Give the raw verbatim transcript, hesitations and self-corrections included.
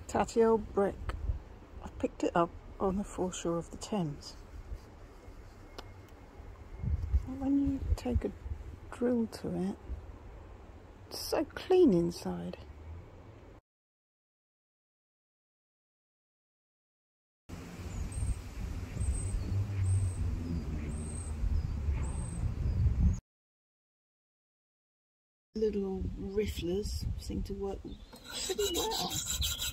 Tatty old brick. I picked it up on the foreshore of the Thames. And when you take a drill to it, it's so clean inside. Little rifflers seem to work pretty well.